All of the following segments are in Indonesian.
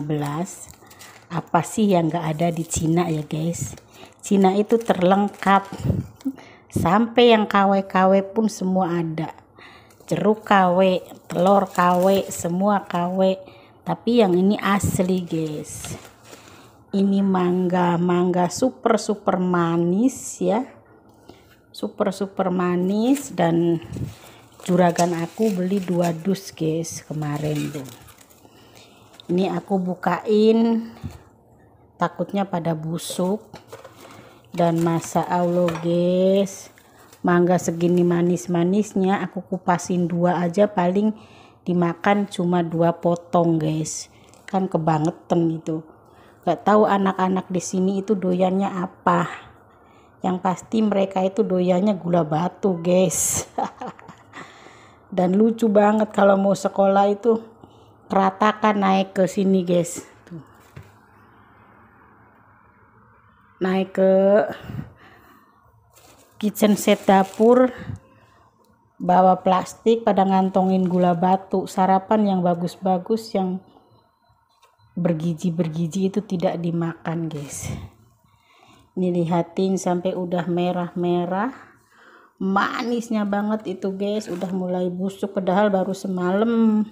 15. Apa sih yang gak ada di Cina ya guys? Cina itu terlengkap, sampai yang KW-KW pun semua ada. Jeruk KW, telur KW, semua KW. Tapi yang ini asli guys. Ini mangga super manis ya. Super manis, dan juragan aku beli 2 dus guys kemarin tuh. Ini aku bukain, takutnya pada busuk. Dan masa Allah guys, mangga segini manis-manisnya aku kupasin 2 aja, paling dimakan cuma 2 potong guys. Kan kebangetan itu. Gak tahu anak-anak di sini itu doyannya apa. Yang pasti mereka itu doyannya gula batu guys. Dan lucu banget kalau mau sekolah itu keratakan naik ke sini guys. Tuh. Naik ke kitchen set dapur, bawa plastik pada ngantongin gula batu. Sarapan yang bagus-bagus, yang bergizi-bergizi itu tidak dimakan guys. Ini lihatin sampai udah merah-merah, manisnya banget itu guys. Udah mulai busuk padahal baru semalam.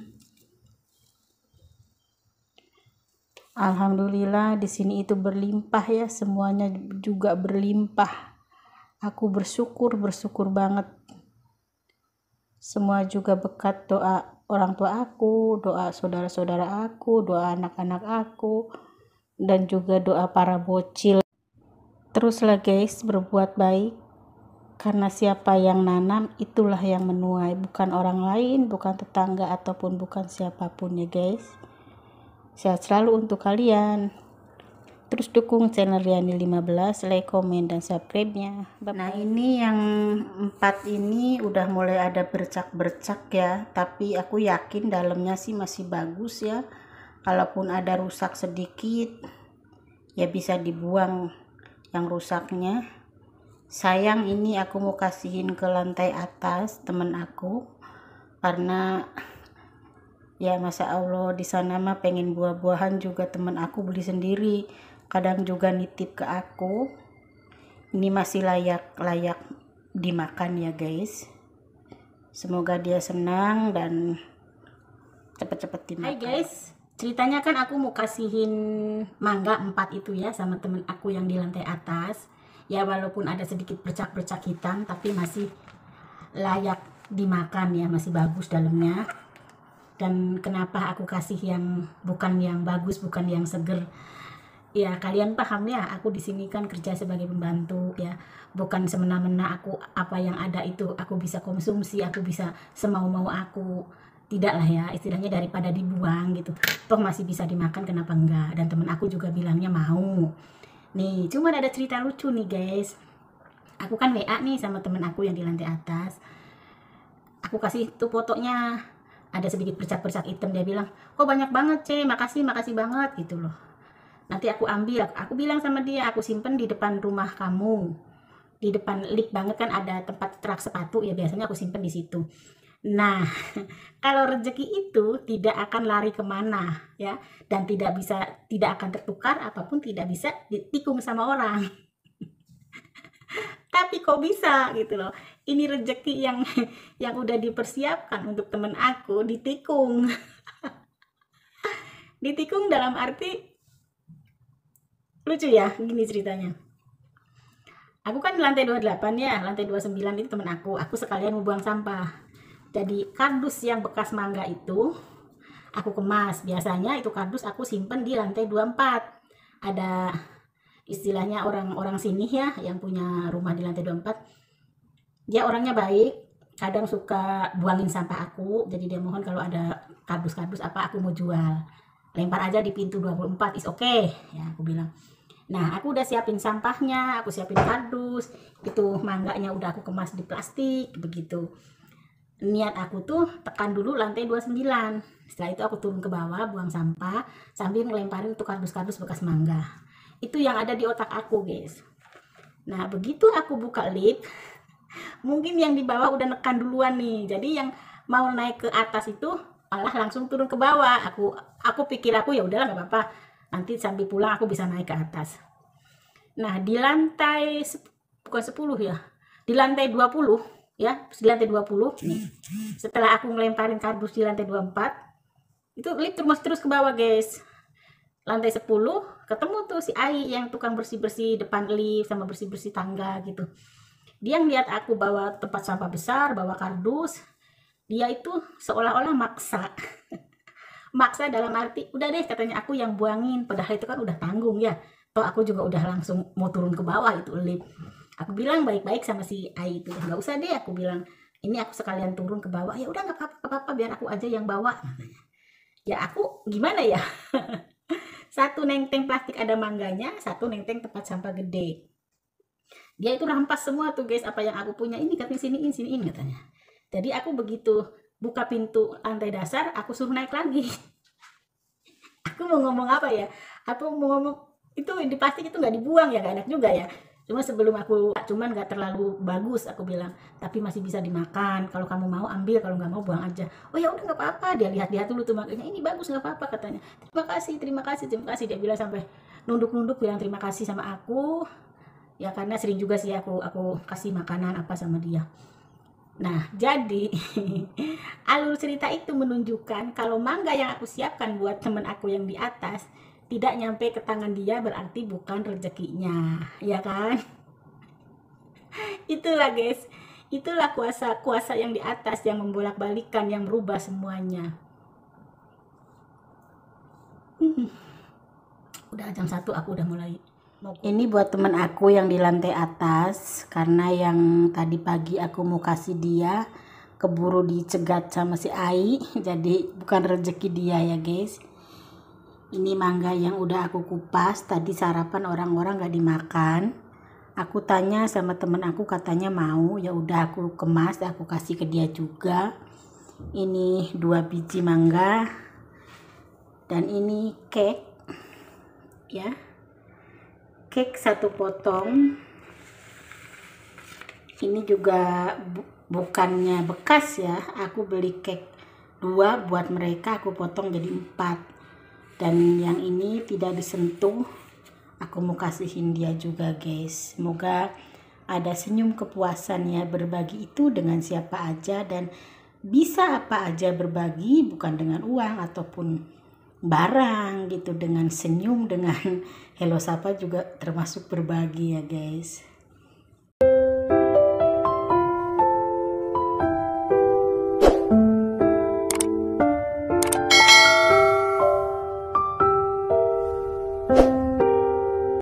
Alhamdulillah di sini itu berlimpah ya, semuanya juga berlimpah. Aku bersyukur banget. Semua juga berkat doa orang tua aku, doa saudara-saudara aku, doa anak-anak aku, dan juga doa para bocil. Teruslah guys berbuat baik, karena siapa yang nanam itulah yang menuai, bukan orang lain, bukan tetangga, ataupun bukan siapapun ya guys. Sehat selalu untuk kalian. Terus dukung channel Riani 15, like, komen, dan subscribe-nya. Nah ini yang 4 ini udah mulai ada bercak-bercak ya, tapi aku yakin dalamnya sih masih bagus ya. Kalaupun ada rusak sedikit ya bisa dibuang yang rusaknya. Sayang ini aku mau kasihin ke lantai atas temen aku, karena ya masa Allah di sana mah pengen buah-buahan juga temen aku beli sendiri, kadang juga nitip ke aku. Ini masih layak dimakan ya guys. Semoga dia senang dan cepet-cepet dimakan. Hai guys, ceritanya kan aku mau kasihin mangga 4 itu ya sama temen aku yang di lantai atas. Ya walaupun ada sedikit bercak-bercak hitam, tapi masih layak dimakan ya, masih bagus dalamnya. Dan kenapa aku kasih yang bukan yang bagus, bukan yang seger? Ya kalian paham ya, aku di sini kan kerja sebagai pembantu ya, bukan semena-mena aku apa yang ada itu aku bisa konsumsi, aku bisa semau-mau aku. Tidak lah ya, istilahnya daripada dibuang gitu, toh masih bisa dimakan, kenapa enggak? Dan temen aku juga bilangnya mau. Nih, cuman ada cerita lucu nih guys. Aku kan WA nih sama temen aku yang di lantai atas. Aku kasih tuh fotonya, ada sedikit bercak-bercak hitam. Dia bilang, kok banyak banget C, makasih banget gitu loh. Nanti aku ambil, aku bilang sama dia, aku simpen di depan rumah kamu, di depan lift banget kan ada tempat rak sepatu ya, biasanya aku simpen di situ. Nah kalau rezeki itu tidak akan lari kemana ya, dan tidak akan tertukar, apapun tidak bisa ditikung sama orang. Tapi kok bisa gitu loh, ini rezeki yang udah dipersiapkan untuk temen aku ditikung. Ditikung dalam arti lucu ya. Gini ceritanya, aku kan di lantai 28 ya, lantai 29 itu temen aku sekalian mau buang sampah. Jadi kardus yang bekas mangga itu aku kemas. Biasanya itu kardus aku simpen di lantai 24. Ada istilahnya orang-orang sini ya yang punya rumah di lantai 24, dia orangnya baik, kadang suka buangin sampah aku. Jadi dia mohon kalau ada kardus-kardus apa aku mau jual, lempar aja di pintu 24, is okay ya aku bilang. Nah aku udah siapin sampahnya, aku siapin kardus, itu mangganya udah aku kemas di plastik begitu. Niat aku tuh tekan dulu lantai 29, setelah itu aku turun ke bawah buang sampah sambil ngelemparin tuh kardus-kardus bekas mangga. Itu yang ada di otak aku guys. Nah begitu aku buka lift, mungkin yang di bawah udah nekan duluan nih, jadi yang mau naik ke atas itu malah langsung turun ke bawah. Aku pikir aku ya udahlah nggak apa-apa, nanti sambil pulang aku bisa naik ke atas. Nah di lantai bukan 10 ya, di lantai 20 ya, di lantai 20 nih, setelah aku ngelemparin kardus di lantai 24 itu lift terus ke bawah guys. Lantai 10 ketemu tuh si Ai yang tukang bersih-bersih depan lift sama bersih-bersih tangga gitu. Dia ngeliat aku bawa tempat sampah besar, bawa kardus, dia itu seolah-olah maksa. Maksa dalam arti, udah deh katanya aku yang buangin, padahal itu kan udah tanggung ya. Toh aku juga udah langsung mau turun ke bawah itu lift. Aku bilang baik-baik sama si Ai itu, nggak usah deh, aku bilang ini aku sekalian turun ke bawah. Ya udah nggak apa-apa, biar aku aja yang bawa. Ya aku gimana ya? Satu nenteng plastik ada mangganya, satu nenteng tempat sampah gede. Dia itu rampas semua tuh guys, apa yang aku punya ini, katanya siniin katanya. Jadi aku begitu buka pintu lantai dasar, aku suruh naik lagi. Aku mau ngomong apa ya? Aku mau ngomong itu di plastik itu nggak dibuang ya, gak enak juga ya. Cuma sebelum aku, cuman nggak terlalu bagus aku bilang, tapi masih bisa dimakan. Kalau kamu mau ambil, kalau nggak mau buang aja. Oh ya udah nggak apa-apa. Dia lihat dulu tuh makanya, ini bagus nggak apa-apa katanya. Terima kasih. Dia bilang sampai nunduk-nunduk bilang terima kasih sama aku. Ya karena sering juga sih aku kasih makanan apa sama dia. Nah, jadi alur cerita itu menunjukkan kalau mangga yang aku siapkan buat temen aku yang di atas tidak nyampe ke tangan dia, berarti bukan rezekinya, ya kan? Itulah guys, itulah kuasa yang di atas yang membolak-balikan, yang merubah semuanya. Udah jam 1 aku udah mulai. Ini buat temen aku yang di lantai atas, karena yang tadi pagi aku mau kasih dia keburu dicegat sama si Ai, jadi bukan rezeki dia ya guys. Ini mangga yang udah aku kupas, tadi sarapan orang-orang gak dimakan. Aku tanya sama temen aku, katanya mau, ya udah aku kemas, aku kasih ke dia juga. Ini 2 biji mangga, dan ini cake, ya. Cake 1 potong. Ini juga bukannya bekas ya, aku beli cake 2 buat mereka, aku potong jadi 4. Dan yang ini tidak disentuh, aku mau kasihin dia juga guys. Semoga ada senyum kepuasan ya, berbagi itu dengan siapa aja dan bisa apa aja berbagi, bukan dengan uang ataupun barang gitu, dengan senyum, dengan hello sapa juga termasuk berbagi ya guys.